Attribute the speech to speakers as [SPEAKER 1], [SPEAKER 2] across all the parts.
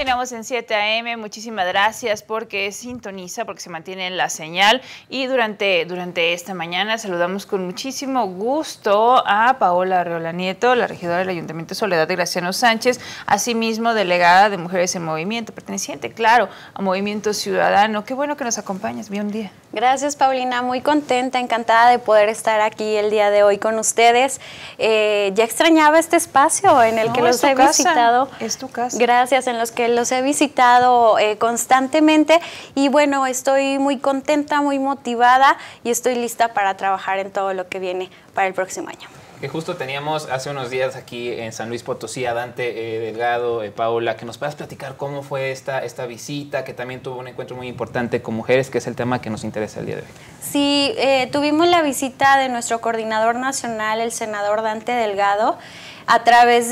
[SPEAKER 1] Continuamos en 7 AM, muchísimas gracias porque sintoniza, porque se mantiene en la señal y durante esta mañana saludamos con muchísimo gusto a Paola Arreola Nieto, la regidora del Ayuntamiento de Soledad de Graciano Sánchez, asimismo delegada de Mujeres en Movimiento, perteneciente, claro, a Movimiento Ciudadano. Qué bueno que nos acompañas, bien un día.
[SPEAKER 2] Gracias, Paulina, muy contenta, encantada de poder estar aquí el día de hoy con ustedes. Ya extrañaba este espacio en el que los he visitado.
[SPEAKER 1] Es tu casa.
[SPEAKER 2] Gracias, en los que los he visitado constantemente y bueno, estoy muy contenta, muy motivada y estoy lista para trabajar en todo lo que viene para el próximo año.
[SPEAKER 3] Que justo teníamos hace unos días aquí en San Luis Potosí a Dante Delgado, Paola, que nos puedas platicar cómo fue esta visita, que también tuvo un encuentro muy importante con mujeres, que es el tema que nos interesa el día de hoy.
[SPEAKER 2] Sí, tuvimos la visita de nuestro coordinador nacional, el senador Dante Delgado, a través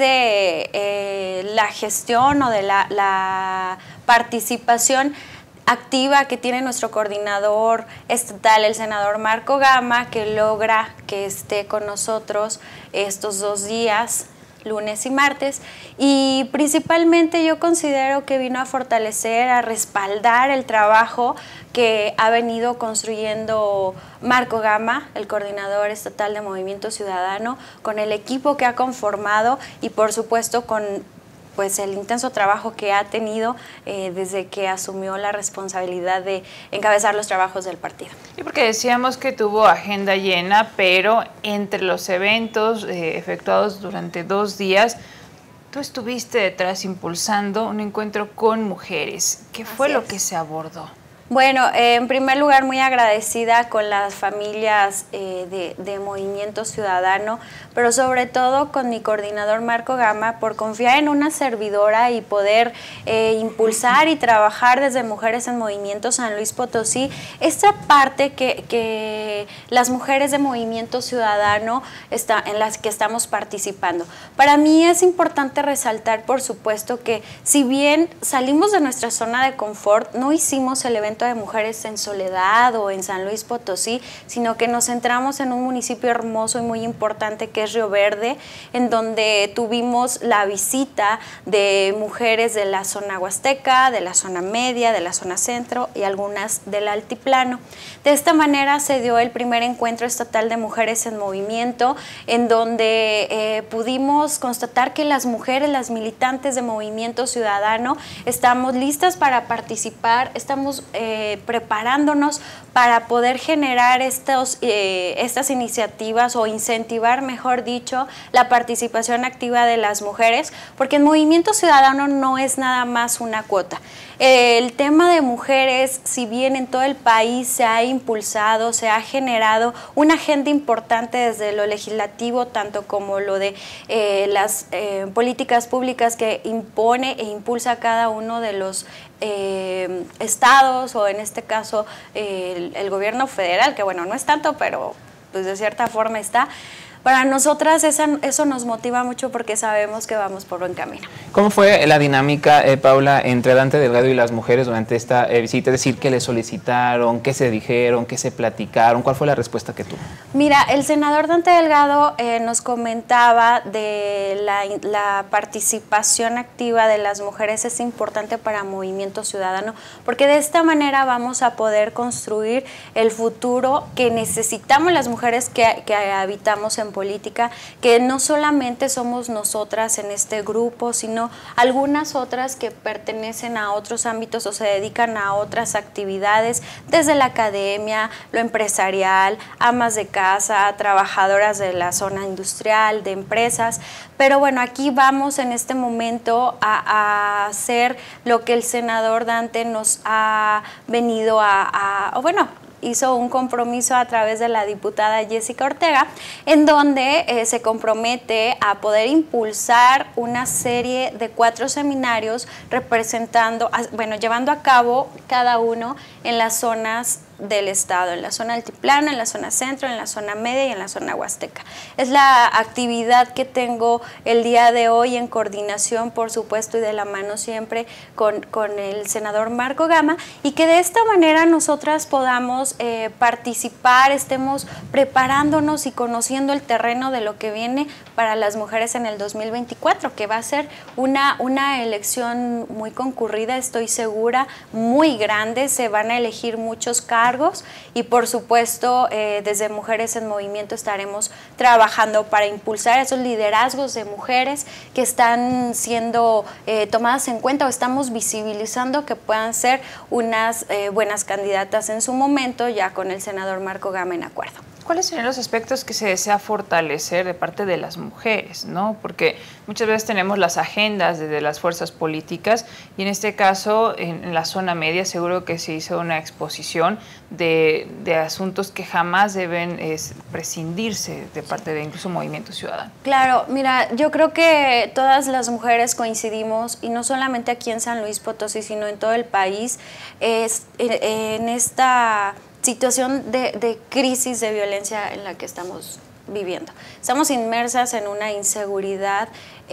[SPEAKER 2] de la gestión o de la participación activa que tiene nuestro coordinador estatal, el senador Marco Gama, que logra que esté con nosotros estos 2 días, lunes y martes, y principalmente yo considero que vino a fortalecer, a respaldar el trabajo que ha venido construyendo Marco Gama, el coordinador estatal de Movimiento Ciudadano, con el equipo que ha conformado y por supuesto con pues el intenso trabajo que ha tenido desde que asumió la responsabilidad de encabezar los trabajos del partido.
[SPEAKER 1] Y porque decíamos que tuvo agenda llena, pero entre los eventos efectuados durante 2 días, tú estuviste detrás impulsando un encuentro con mujeres. ¿Qué fue lo que se abordó?
[SPEAKER 2] Bueno, en primer lugar, muy agradecida con las familias de Movimiento Ciudadano, pero sobre todo con mi coordinador Marco Gama por confiar en una servidora y poder impulsar y trabajar desde Mujeres en Movimiento San Luis Potosí esta parte que las mujeres de Movimiento Ciudadano en las que estamos participando. Para mí es importante resaltar, por supuesto, que si bien salimos de nuestra zona de confort, no hicimos el evento de mujeres en Soledad o en San Luis Potosí, sino que nos centramos en un municipio hermoso y muy importante que es Río Verde, en donde tuvimos la visita de mujeres de la zona huasteca, de la zona media, de la zona centro y algunas del altiplano. De esta manera se dio el primer encuentro estatal de Mujeres en Movimiento, en donde pudimos constatar que las mujeres, las militantes de Movimiento Ciudadano, estamos listas para participar, estamos preparándonos para poder generar estas iniciativas o incentivar, mejor dicho, la participación activa de las mujeres, porque el Movimiento Ciudadano no es nada más una cuota. El tema de mujeres, si bien en todo el país se ha impulsado, se ha generado una agenda importante desde lo legislativo, tanto como lo de las políticas públicas que impone e impulsa cada uno de los estados o en este caso el gobierno federal, que bueno, no es tanto, pero pues de cierta forma está. Para nosotras eso nos motiva mucho porque sabemos que vamos por buen camino.
[SPEAKER 3] ¿Cómo fue la dinámica, Paula, entre Dante Delgado y las mujeres durante esta visita? Es decir, ¿qué le solicitaron? ¿Qué se dijeron? ¿Qué se platicaron? ¿Cuál fue la respuesta que tuvo?
[SPEAKER 2] Mira, el senador Dante Delgado nos comentaba de la participación activa de las mujeres es importante para Movimiento Ciudadano, porque de esta manera vamos a poder construir el futuro que necesitamos las mujeres que habitamos en política, que no solamente somos nosotras en este grupo, sino algunas otras que pertenecen a otros ámbitos o se dedican a otras actividades, desde la academia, lo empresarial, amas de casa, trabajadoras de la zona industrial, de empresas. Pero bueno, aquí vamos en este momento a hacer lo que el senador Dante nos ha venido hizo un compromiso a través de la diputada Jessica Ortega, en donde se compromete a poder impulsar una serie de 4 seminarios llevando a cabo cada uno en las zonas del estado, en la zona altiplano, en la zona centro, en la zona media y en la zona huasteca. Es la actividad que tengo el día de hoy en coordinación, por supuesto, y de la mano siempre con el senador Marco Gama, y que de esta manera nosotras podamos participar, estemos preparándonos y conociendo el terreno de lo que viene para las mujeres en el 2024, que va a ser una elección muy concurrida, estoy segura, muy grande, se van a elegir muchos cargos y por supuesto desde Mujeres en Movimiento estaremos trabajando para impulsar esos liderazgos de mujeres que están siendo tomadas en cuenta o estamos visibilizando que puedan ser unas buenas candidatas en su momento, ya con el senador Marco Gama en acuerdo.
[SPEAKER 1] ¿Cuáles serían los aspectos que se desea fortalecer de parte de las mujeres, ¿no? Porque muchas veces tenemos las agendas de las fuerzas políticas y en este caso, en la zona media, seguro que se hizo una exposición de asuntos que jamás deben prescindirse de parte de incluso Movimiento Ciudadano.
[SPEAKER 2] Claro, mira, yo creo que todas las mujeres coincidimos, y no solamente aquí en San Luis Potosí, sino en todo el país, en esta situación de crisis de violencia en la que estamos viviendo. Estamos inmersas en una inseguridad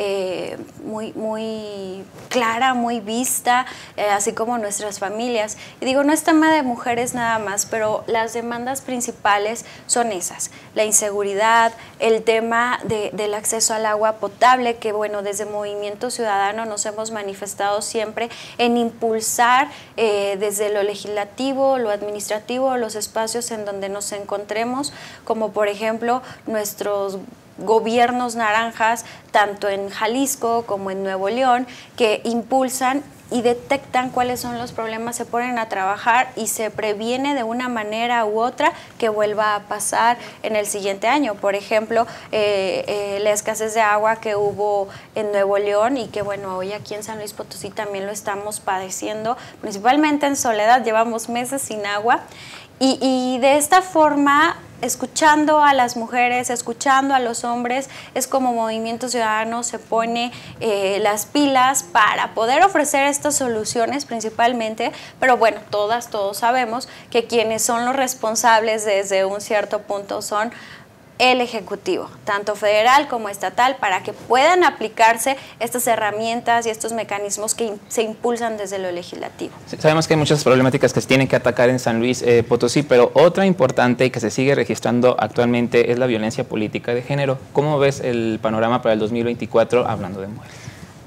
[SPEAKER 2] muy clara, muy vista, así como nuestras familias. Y digo, no es tema de mujeres nada más, pero las demandas principales son esas: la inseguridad, el tema del acceso al agua potable, que bueno, desde Movimiento Ciudadano nos hemos manifestado siempre en impulsar desde lo legislativo, lo administrativo, los espacios en donde nos encontremos, como por ejemplo nuestros gobiernos naranjas, tanto en Jalisco como en Nuevo León, que impulsan y detectan cuáles son los problemas, se ponen a trabajar y se previene de una manera u otra que vuelva a pasar en el siguiente año. Por ejemplo, la escasez de agua que hubo en Nuevo León y que bueno, hoy aquí en San Luis Potosí también lo estamos padeciendo, principalmente en Soledad, llevamos meses sin agua y de esta forma, escuchando a las mujeres, escuchando a los hombres, es como Movimiento Ciudadano se pone las pilas para poder ofrecer estas soluciones principalmente, pero bueno, todos sabemos que quienes son los responsables desde un cierto punto son el Ejecutivo, tanto federal como estatal, para que puedan aplicarse estas herramientas y estos mecanismos que se impulsan desde lo legislativo.
[SPEAKER 3] Sí, sabemos que hay muchas problemáticas que se tienen que atacar en San Luis Potosí, pero otra importante y que se sigue registrando actualmente es la violencia política de género. ¿Cómo ves el panorama para el 2024 hablando de mujeres?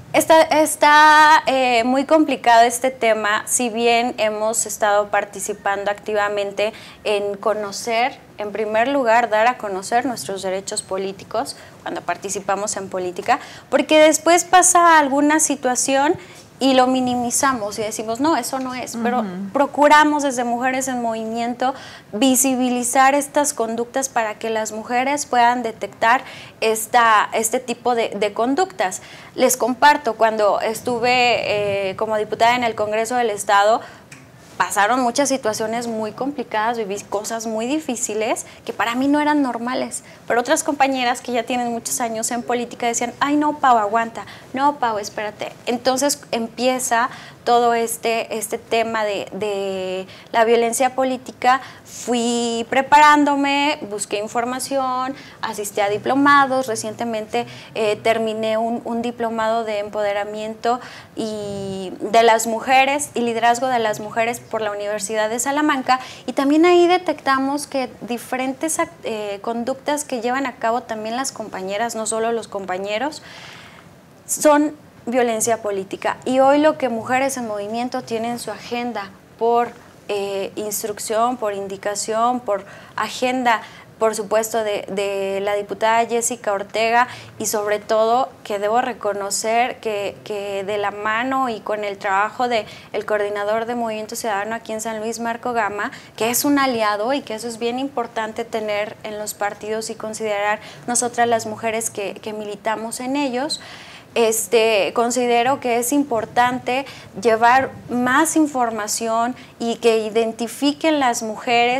[SPEAKER 2] Está muy complicado este tema, si bien hemos estado participando activamente en conocer, en primer lugar, dar a conocer nuestros derechos políticos cuando participamos en política, porque después pasa alguna situación y lo minimizamos y decimos, no, eso no es, pero procuramos desde Mujeres en Movimiento visibilizar estas conductas para que las mujeres puedan detectar este tipo de conductas. Les comparto, cuando estuve como diputada en el Congreso del Estado, pasaron muchas situaciones muy complicadas, viví cosas muy difíciles que para mí no eran normales, pero otras compañeras que ya tienen muchos años en política decían, ay no, Pau, aguanta, no, Pau, espérate. Entonces empieza todo este tema de la violencia política. Fui preparándome, busqué información, asistí a diplomados, recientemente terminé un diplomado de empoderamiento y de las mujeres y liderazgo de las mujeres por la Universidad de Salamanca, y también ahí detectamos que diferentes conductas que llevan a cabo también las compañeras, no solo los compañeros, son violencia política. Y hoy lo que Mujeres en Movimiento tiene en su agenda por instrucción, por indicación, por agenda, por supuesto, de la diputada Jessica Ortega, y sobre todo que debo reconocer que de la mano y con el trabajo del coordinador de Movimiento Ciudadano aquí en San Luis, Marco Gama, que es un aliado y que eso es bien importante tener en los partidos y considerar nosotras las mujeres que militamos en ellos. Considero que es importante llevar más información y que identifiquen las mujeres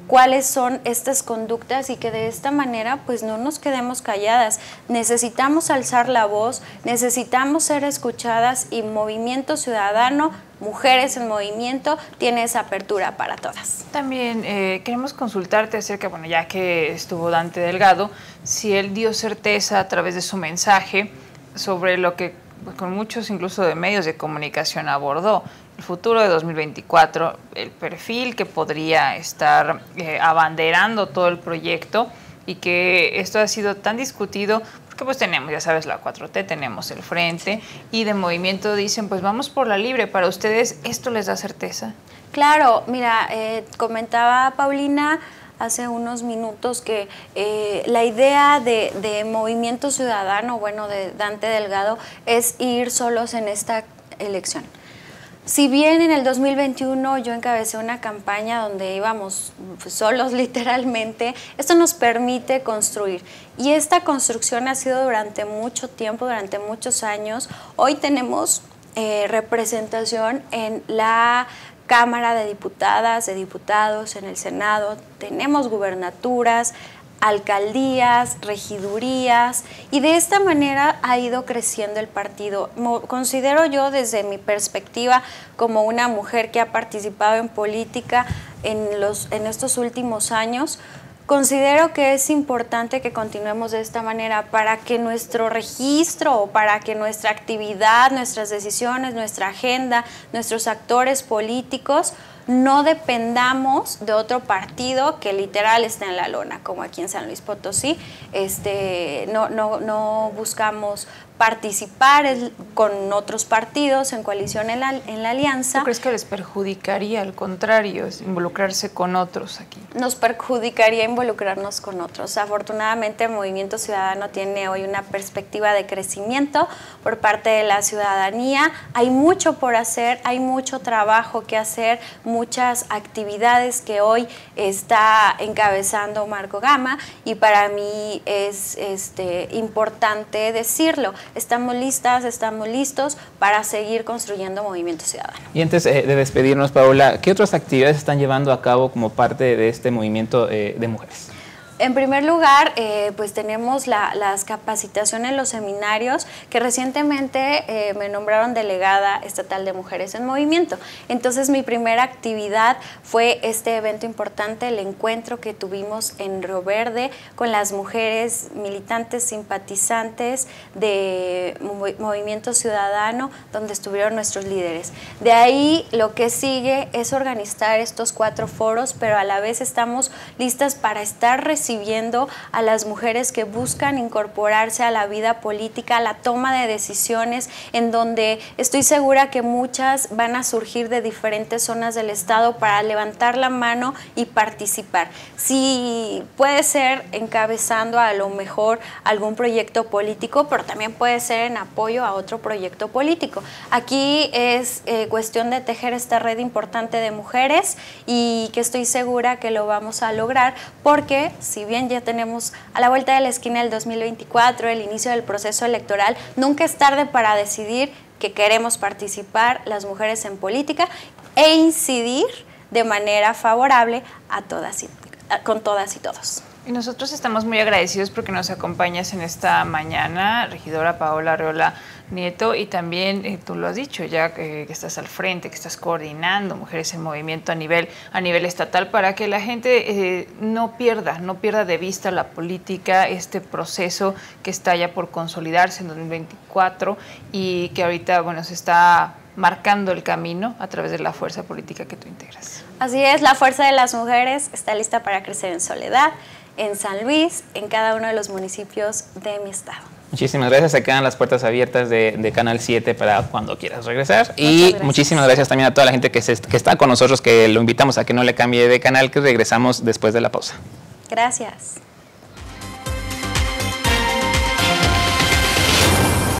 [SPEAKER 2] cuáles son estas conductas y que de esta manera pues no nos quedemos calladas. Necesitamos alzar la voz, necesitamos ser escuchadas y Movimiento Ciudadano, Mujeres en Movimiento, tiene esa apertura para todas.
[SPEAKER 1] También queremos consultarte acerca, bueno, ya que estuvo Dante Delgado, si él dio certeza a través de su mensaje sobre lo que pues, con muchos incluso de medios de comunicación abordó, el futuro de 2024, el perfil que podría estar abanderando todo el proyecto y que esto ha sido tan discutido porque pues tenemos, ya sabes, la 4T, tenemos el Frente y de Movimiento dicen pues vamos por la libre. ¿Para ustedes esto les da certeza?
[SPEAKER 2] Claro, mira, comentaba Paulina hace unos minutos que la idea de Movimiento Ciudadano, bueno, de Dante Delgado, es ir solos en esta elección. Si bien en el 2021 yo encabecé una campaña donde íbamos solos literalmente, esto nos permite construir. Y esta construcción ha sido durante mucho tiempo, durante muchos años. Hoy tenemos representación en la Cámara de Diputadas, de Diputados, en el Senado, tenemos gubernaturas, alcaldías, regidurías, y de esta manera ha ido creciendo el partido. Considero yo desde mi perspectiva como una mujer que ha participado en política en estos últimos años, considero que es importante que continuemos de esta manera para que nuestro registro o para que nuestra actividad, nuestras decisiones, nuestra agenda, nuestros actores políticos no dependamos de otro partido que literal está en la lona, como aquí en San Luis Potosí. No buscamos participar con otros partidos en coalición en la alianza.
[SPEAKER 1] ¿Tú crees que les perjudicaría, al contrario, involucrarse con otros aquí?
[SPEAKER 2] Nos perjudicaría involucrarnos con otros. Afortunadamente, el Movimiento Ciudadano tiene hoy una perspectiva de crecimiento por parte de la ciudadanía. Hay mucho por hacer, hay mucho trabajo que hacer, muchas actividades que hoy está encabezando Marco Gama, y para mí es importante decirlo. Estamos listas, estamos listos para seguir construyendo Movimiento Ciudadano.
[SPEAKER 3] Y antes de despedirnos, Paola, ¿qué otras actividades están llevando a cabo como parte de este movimiento de mujeres?
[SPEAKER 2] En primer lugar, pues tenemos las capacitaciones, los seminarios, que recientemente me nombraron delegada estatal de Mujeres en Movimiento. Entonces mi primera actividad fue este evento importante, el encuentro que tuvimos en Río Verde con las mujeres militantes, simpatizantes de Movimiento Ciudadano, donde estuvieron nuestros líderes. De ahí lo que sigue es organizar estos 4 foros, pero a la vez estamos listas para estar recibiendo a las mujeres que buscan incorporarse a la vida política, a la toma de decisiones, en donde estoy segura que muchas van a surgir de diferentes zonas del estado para levantar la mano y participar. Si puede ser encabezando a lo mejor algún proyecto político, pero también puede ser en apoyo a otro proyecto político. Aquí es cuestión de tejer esta red importante de mujeres y que estoy segura que lo vamos a lograr, porque si bien ya tenemos a la vuelta de la esquina el 2024, el inicio del proceso electoral, nunca es tarde para decidir que queremos participar las mujeres en política e incidir de manera favorable a todas con todas y todos.
[SPEAKER 1] Y nosotros estamos muy agradecidos porque nos acompañas en esta mañana, regidora Paola Arreola Nieto, y también tú lo has dicho ya que estás al frente, que estás coordinando Mujeres en Movimiento a nivel estatal para que la gente no pierda de vista la política, este proceso que está ya por consolidarse en 2024 y que ahorita se está marcando el camino a través de la fuerza política que tú integras.
[SPEAKER 2] Así es, la fuerza de las mujeres está lista para crecer en Soledad, en San Luis, en cada uno de los municipios de mi estado.
[SPEAKER 3] Muchísimas gracias, se quedan las puertas abiertas de Canal 7 para cuando quieras regresar. Y muchísimas gracias también a toda la gente que está con nosotros, que lo invitamos a que no le cambie de canal, que regresamos después de la pausa.
[SPEAKER 2] Gracias.